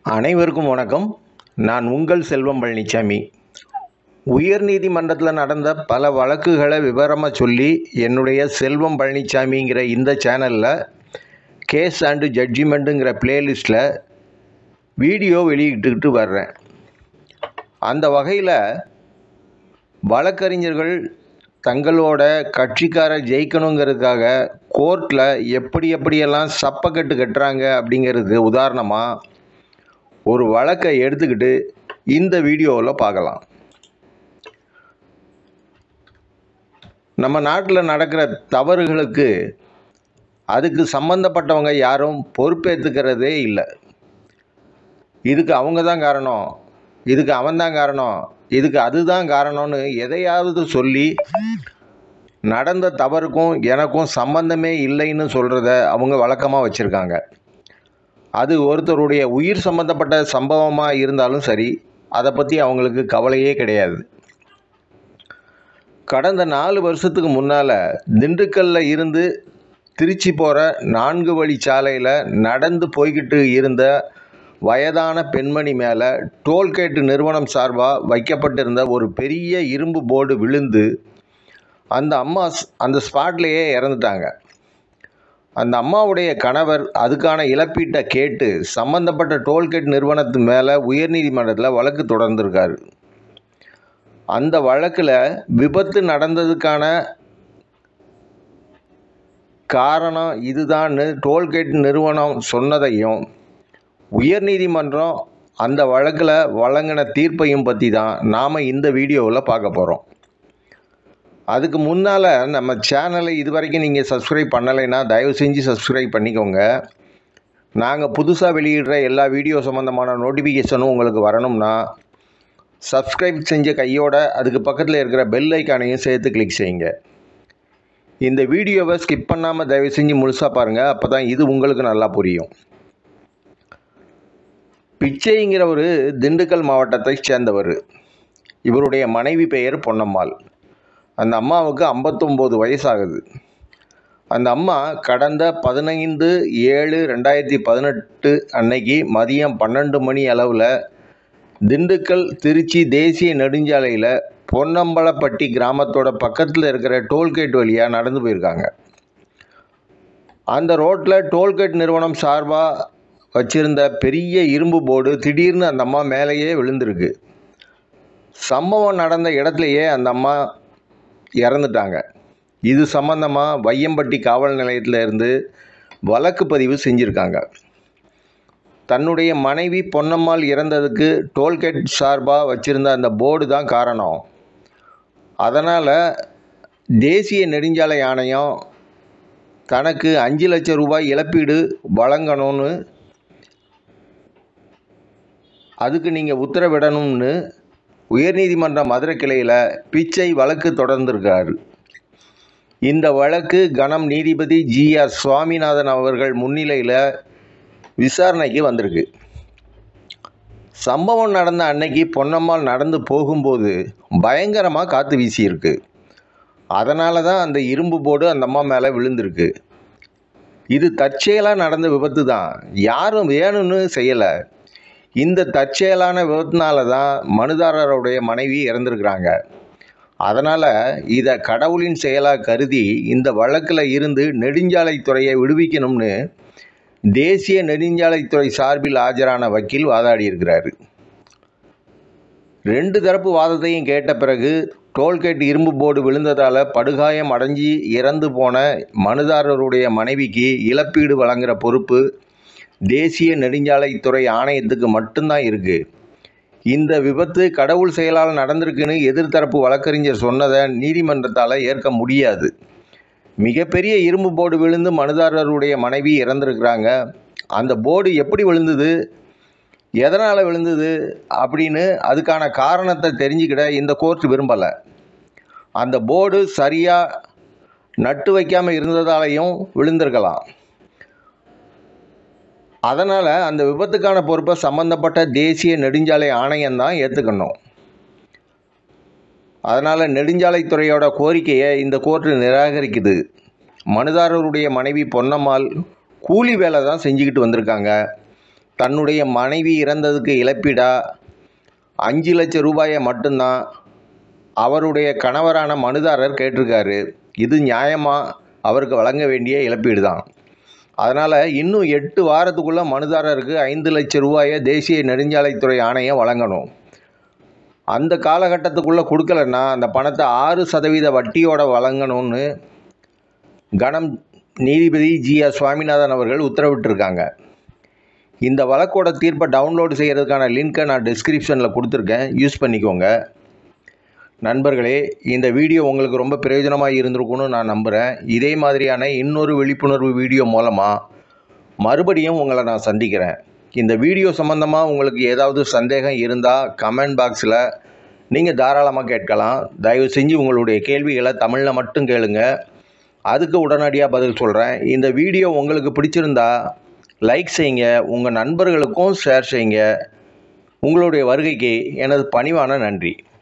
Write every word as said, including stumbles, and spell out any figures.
அனைவருக்கும் வணக்கம். நான் உங்கள் செல்வம் பழனிசாமி. உயர்நீதிமன்றத்தில் நடந்த பல வழக்குகளை விவரமாக சொல்லி என்னுடைய செல்வம் பழனிசாமிங்கிற இந்த சேனலில் கேஸ் அண்டு ஜட்ஜ்மெண்ட்டுங்கிற பிளேலிஸ்ட்டில் வீடியோ வெளியிட்டுக்கிட்டு வர்றேன். அந்த வகையில் வழக்கறிஞர்கள் தங்களோட கட்சிக்கார ஜெயிக்கணுங்கிறதுக்காக கோர்ட்டில் எப்படி எப்படியெல்லாம் சப்பக்கட்டு கட்டுறாங்க அப்படிங்கிறதுக்கு உதாரணமாக ஒரு வழக்கை எடுத்துக்கிட்டு இந்த வீடியோவில் பார்க்கலாம். நம்ம நாட்டில் நடக்கிற தவறுகளுக்கு அதுக்கு சம்மந்தப்பட்டவங்க யாரும் பொறுப்பேற்றுக்கிறதே இல்லை. இதுக்கு அவங்க தான் காரணம், இதுக்கு அவன் தான் காரணம், இதுக்கு அதுதான் காரணம்னு எதையாவது சொல்லி நடந்த தவறுக்கும் எனக்கும் சம்பந்தமே இல்லைன்னு சொல்கிறத அவங்க வழக்கமாக வச்சுருக்காங்க. அது ஒருத்தருடைய உயிர் சம்பந்தப்பட்ட சம்பவமாக இருந்தாலும் சரி, அதை பற்றி அவங்களுக்கு கவலையே கிடையாது. கடந்த நாலு வருஷத்துக்கு முன்னால் திண்டுக்கல்லில் இருந்து திருச்சி போகிற நான்கு வழி சாலையில் நடந்து போய்கிட்டு இருந்த வயதான பெண்மணி மேலே டோல்கேட் நிறுவனம் சார்பாக வைக்கப்பட்டிருந்த ஒரு பெரிய இரும்பு போர்டு விழுந்து அந்த அம்மா அந்த ஸ்பாட்லேயே இறந்துட்டாங்க. அந்த அம்மாவுடைய கணவர் அதுக்கான இழப்பீட்டை கேட்டு சம்பந்தப்பட்ட டோல்கேட் நிறுவனத்து மேலே உயர்நீதிமன்றத்தில் வழக்கு தொடர்ந்திருக்காரு. அந்த வழக்கில் விபத்து நடந்ததுக்கான காரணம் இதுதான்னு டோல்கேட் நிறுவனம் சொன்னதையும் உயர்நீதிமன்றம் அந்த வழக்கில் வழங்கின தீர்ப்பையும் பற்றி தான் நாம் இந்த வீடியோவில் பார்க்க போகிறோம். அதுக்கு முன்னால் நம்ம சேனலை இது வரைக்கும் நீங்கள் சப்ஸ்கிரைப் பண்ணலைன்னா தயவு செஞ்சு சப்ஸ்கிரைப் பண்ணிக்கோங்க. நாங்கள் புதுசாக வெளியிடுற எல்லா வீடியோ சம்மந்தமான நோட்டிஃபிகேஷனும் உங்களுக்கு வரணும்னா சப்ஸ்கிரைப் செஞ்ச கையோட அதுக்கு பக்கத்தில் இருக்கிற பெல் ஐக்கானையும் சேர்த்து கிளிக் செய்யுங்க. இந்த வீடியோவை ஸ்கிப் பண்ணாமல் தயவு செஞ்சு முழுசாக பாருங்கள், அப்போ தான் இது உங்களுக்கு நல்லா புரியும். பிச்சைங்கிற ஒரு திண்டுக்கல் மாவட்டத்தை சேர்ந்தவர். இவருடைய மனைவி பெயர் பொன்னம்மாள். அந்த அம்மாவுக்கு ஐம்பத்தொம்போது வயசாகுது. அந்த அம்மா கடந்த பதினைந்து ஏழு ரெண்டாயிரத்தி பதினெட்டு அன்னைக்கு மதியம் பன்னெண்டு மணி அளவில் திண்டுக்கல் திருச்சி தேசிய நெடுஞ்சாலையில் பொன்னம்பலப்பட்டி கிராமத்தோட பக்கத்தில் இருக்கிற டோல்கேட் வழியாக நடந்து போயிருக்காங்க. அந்த ரோட்டில் டோல்கேட் நிறுவனம் சார்பாக வச்சுருந்த பெரிய இரும்பு போர்டு திடீர்னு அந்த அம்மா மேலேயே விழுந்திருக்கு. சம்பவம் நடந்த இடத்துலையே அந்த அம்மா இறந்துட்டாங்க. இது சம்பந்தமாக வையம்பட்டி காவல் நிலையத்தில் இருந்து வழக்கு பதிவு செஞ்சுருக்காங்க. தன்னுடைய மனைவி பொன்னம்மாள் இறந்ததுக்கு டோல்கேட் சார்பாக வச்சுருந்த அந்த போர்டு தான் காரணம். அதனால் தேசிய நெடுஞ்சாலை ஆணையம் தனக்கு அஞ்சு லட்சம் ரூபாய் இழப்பீடு வழங்கணும்னு, அதுக்கு நீங்கள் உத்தரவிடணும்னு உயர்நீதிமன்ற மதுரை கிளையில் பிச்சை வழக்கு தொடர்ந்திருக்காரு. இந்த வழக்கு கணம் நீதிபதி ஜி ஆர் சுவாமிநாதன் அவர்கள் முன்னிலையில் விசாரணைக்கு வந்திருக்கு. சம்பவம் நடந்த அன்னைக்கு பொன்னம்மாள் நடந்து போகும்போது பயங்கரமாக காற்று வீசியிருக்கு. அதனால தான் அந்த இரும்பு போர்டு அந்த அம்மா மேலே விழுந்திருக்கு. இது தற்செயலாக நடந்த விபத்து தான், யாரும் வேணும்னு செய்யலை. இந்த தற்செயலான விபத்தினால தான் மனுதாரருடைய மனைவி இறந்துருக்கிறாங்க. அதனால் இதை கடவுளின் செயலாக கருதி இந்த வழக்கில் இருந்து நெடுஞ்சாலைத்துறையை விடுவிக்கணும்னு தேசிய நெடுஞ்சாலைத்துறை சார்பில் ஆஜரான வக்கீல் வாதாடி இருக்கிறாரு. ரெண்டு தரப்பு வாதத்தையும் கேட்ட பிறகு டோல்கேட் இரும்பு போர்டு விழுந்ததால் படுகாயம் அடைஞ்சி இறந்து போன மனுதாரருடைய மனைவிக்கு இழப்பீடு வழங்குகிற பொறுப்பு தேசிய நெடுஞ்சாலைத்துறை ஆணையத்துக்கு மட்டும்தான் இருக்குது. இந்த விபத்து கடவுள் செயலால் நடந்திருக்குன்னு எதிர்த்தரப்பு வழக்கறிஞர் சொன்னதை நீதிமன்றத்தால் ஏற்க முடியாது. மிகப்பெரிய இரும்பு போர்டு விழுந்து மனுதாரருடைய மனைவி இறந்துருக்கிறாங்க. அந்த போர்டு எப்படி விழுந்தது, எதனால் விழுந்தது அப்படின்னு அதுக்கான காரணத்தை தெரிஞ்சுக்கிட இந்த கோர்ட் விரும்பலை. அந்த போர்டு சரியாக நட்டு வைக்காமல் இருந்ததாலையும் விழுந்திருக்கலாம். அதனால் அந்த விபத்துக்கான பொறுப்பை சம்பந்தப்பட்ட தேசிய நெடுஞ்சாலை ஆணையம்தான் ஏற்றுக்கணும். அதனால் நெடுஞ்சாலைத்துறையோட கோரிக்கையை இந்த கோர்ட்டு நிராகரிக்குது. மனுதாரருடைய மனைவி பொன்னம்மாள் கூலி வேலை தான் செஞ்சுக்கிட்டு வந்திருக்காங்க. தன்னுடைய மனைவி இறந்ததுக்கு இழப்பீடா அஞ்சு லட்சம் ரூபாயை மட்டும்தான் அவருடைய கணவரான மனுதாரர் கேட்டிருக்காரு. இது நியாயமாக அவருக்கு வழங்க வேண்டிய இழப்பீடு தான். அதனால் இன்னும் எட்டு வாரத்துக்குள்ளே மனுதாரருக்கு ஐந்து லட்சம் ரூபாயை தேசிய நெடுஞ்சாலைத்துறை ஆணையம் வழங்கணும். அந்த காலகட்டத்துக்குள்ளே கொடுக்கலன்னா அந்த பணத்தை ஆறு சதவீத வட்டியோட வழங்கணும்னு கணம் நீதிபதி ஜி ஆர் சுவாமிநாதன் அவர்கள் உத்தரவிட்டிருக்காங்க. இந்த வழக்கோட தீர்ப்பை டவுன்லோடு செய்கிறதுக்கான லிங்க்கை நான் டிஸ்கிரிப்ஷனில் கொடுத்துருக்கேன், யூஸ் பண்ணிக்கோங்க. நண்பர்களே, இந்த வீடியோ உங்களுக்கு ரொம்ப பிரயோஜனமாக இருந்திருக்கும்னு நான் நம்புகிறேன். இதே மாதிரியான இன்னொரு விழிப்புணர்வு வீடியோ மூலமாக மறுபடியும் உங்களை நான் சந்திக்கிறேன். இந்த வீடியோ சம்மந்தமாக உங்களுக்கு ஏதாவது சந்தேகம் இருந்தால் கமெண்ட் பாக்ஸில் நீங்கள் தாராளமாக கேட்கலாம். தயவு செஞ்சு உங்களுடைய கேள்விகளை தமிழில் மட்டும் கேளுங்க, அதுக்கு உடனடியாக பதில் சொல்கிறேன். இந்த வீடியோ உங்களுக்கு பிடிச்சிருந்தா லைக் செய்யுங்க, உங்கள் நண்பர்களுக்கும் ஷேர் செய்யுங்க. உங்களுடைய வருகைக்கு எனது பணிவான நன்றி.